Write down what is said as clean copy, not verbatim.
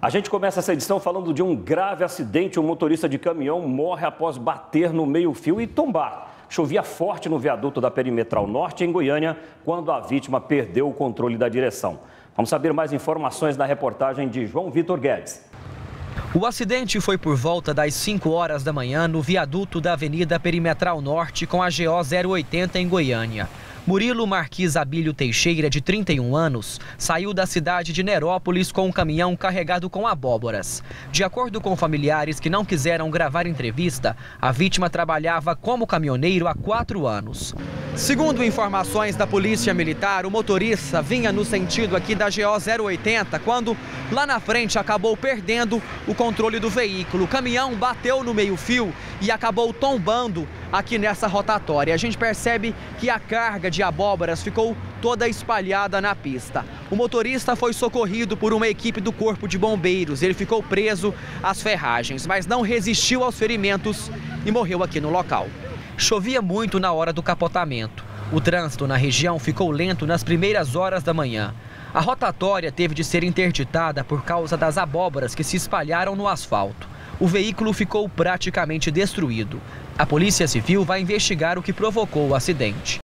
A gente começa essa edição falando de um grave acidente. Um motorista de caminhão morre após bater no meio-fio e tombar. Chovia forte no viaduto da Perimetral Norte, em Goiânia, quando a vítima perdeu o controle da direção. Vamos saber mais informações na reportagem de João Vitor Guedes. O acidente foi por volta das 5 horas da manhã no viaduto da Avenida Perimetral Norte com a GO 080 em Goiânia. Murilo Marquis Abílio Teixeira, de 31 anos, saiu da cidade de Nerópolis com um caminhão carregado com abóboras. De acordo com familiares que não quiseram gravar entrevista, a vítima trabalhava como caminhoneiro há 4 anos. Segundo informações da Polícia Militar, o motorista vinha no sentido aqui da GO 080 quando, lá na frente, acabou perdendo o controle do veículo. O caminhão bateu no meio-fio e acabou tombando aqui nessa rotatória. A gente percebe que a carga de abóboras ficou toda espalhada na pista. O motorista foi socorrido por uma equipe do Corpo de Bombeiros. Ele ficou preso às ferragens, mas não resistiu aos ferimentos e morreu aqui no local. Chovia muito na hora do capotamento. O trânsito na região ficou lento nas primeiras horas da manhã. A rotatória teve de ser interditada por causa das abóboras que se espalharam no asfalto. O veículo ficou praticamente destruído. A Polícia Civil vai investigar o que provocou o acidente.